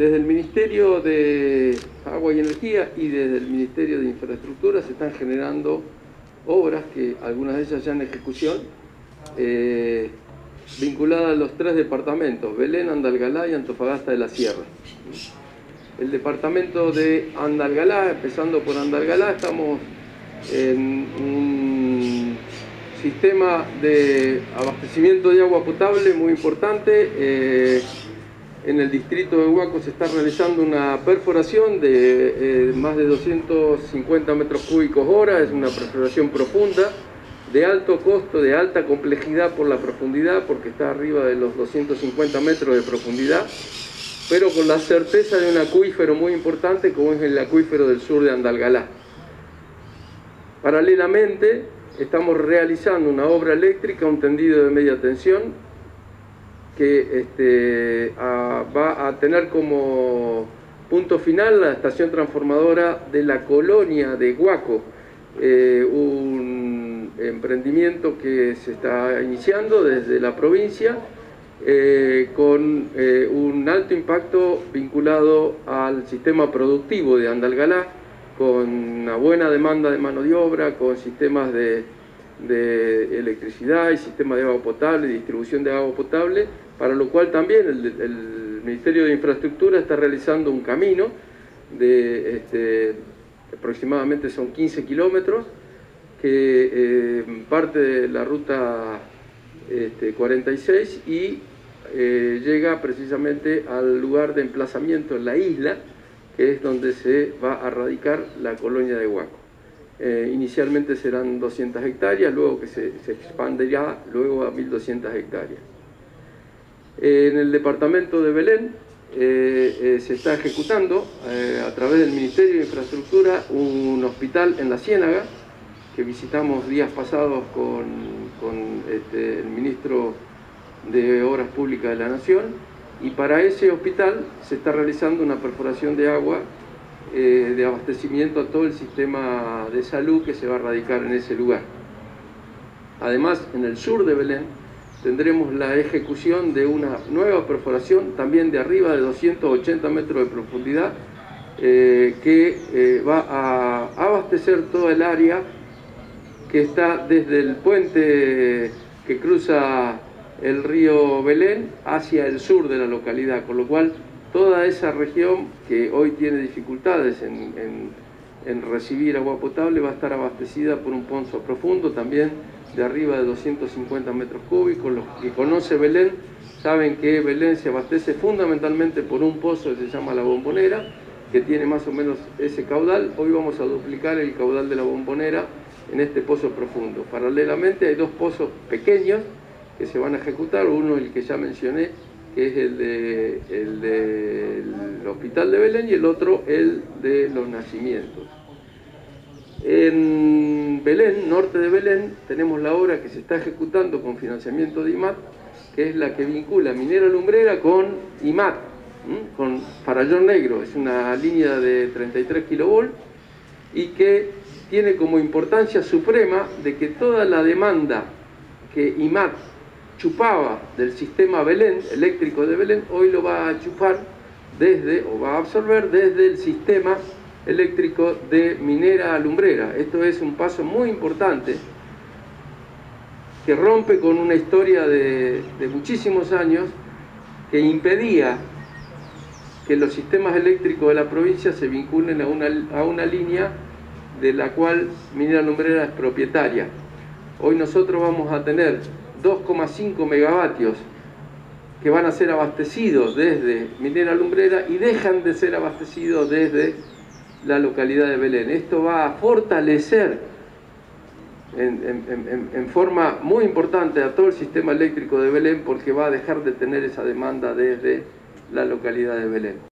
Desde el Ministerio de Agua y Energía y desde el Ministerio de Infraestructura se están generando obras, que algunas de ellas ya en ejecución, vinculadas a los 3 departamentos, Belén, Andalgalá y Antofagasta de la Sierra. El departamento de Andalgalá, empezando por Andalgalá, estamos en un sistema de abastecimiento de agua potable muy importante. En el distrito de Huaco se está realizando una perforación de más de 250 metros cúbicos hora. Es una perforación profunda, de alto costo, de alta complejidad por la profundidad, porque está arriba de los 250 metros de profundidad, pero con la certeza de un acuífero muy importante como es el acuífero del sur de Andalgalá. Paralelamente estamos realizando una obra eléctrica, un tendido de media tensión, que va a tener como punto final la estación transformadora de la colonia de Huaco, un emprendimiento que se está iniciando desde la provincia, con un alto impacto vinculado al sistema productivo de Andalgalá, con una buena demanda de mano de obra, con sistemas de electricidad y sistemas de agua potable y distribución de agua potable, para lo cual también el Ministerio de Infraestructura está realizando un camino de aproximadamente son 15 kilómetros, que parte de la ruta 46 y llega precisamente al lugar de emplazamiento en la isla, que es donde se va a radicar la colonia de Huaco. Inicialmente serán 200 hectáreas, luego que se expandirá luego a 1200 hectáreas. En el departamento de Belén se está ejecutando a través del Ministerio de Infraestructura un hospital en La Ciénaga, que visitamos días pasados con el ministro de Obras Públicas de la Nación, y para ese hospital se está realizando una perforación de agua de abastecimiento a todo el sistema de salud que se va a radicar en ese lugar. Además, en el sur de Belén tendremos la ejecución de una nueva perforación, también de arriba de 280 metros de profundidad, que va a abastecer toda el área que está desde el puente que cruza el río Belén hacia el sur de la localidad, con lo cual toda esa región que hoy tiene dificultades en recibir agua potable va a estar abastecida por un pozo profundo, también de arriba de 250 metros cúbicos. Los que conocen Belén saben que Belén se abastece fundamentalmente por un pozo que se llama La Bombonera, que tiene más o menos ese caudal. Hoy vamos a duplicar el caudal de La Bombonera en este pozo profundo. Paralelamente hay 2 pozos pequeños que se van a ejecutar, uno el que ya mencioné, que es el del Hospital de Belén, y el otro el de los nacimientos. En Belén, norte de Belén, tenemos la obra que se está ejecutando con financiamiento de IMAT, que es la que vincula Minera Lumbrera con IMAT, con Farallón Negro. Es una línea de 33 kilovolts y que tiene como importancia suprema de que toda la demanda que IMAT chupaba del sistema Belén, eléctrico de Belén, hoy lo va a chupar desde, o va a absorber desde el sistema eléctrico de Minera Lumbrera. Esto es un paso muy importante que rompe con una historia de muchísimos años que impedía que los sistemas eléctricos de la provincia se vinculen a una línea de la cual Minera Lumbrera es propietaria. Hoy nosotros vamos a tener 2,5 megavatios que van a ser abastecidos desde Minera Lumbrera y dejan de ser abastecidos desde la localidad de Belén. Esto va a fortalecer en forma muy importante a todo el sistema eléctrico de Belén, porque va a dejar de tener esa demanda desde la localidad de Belén.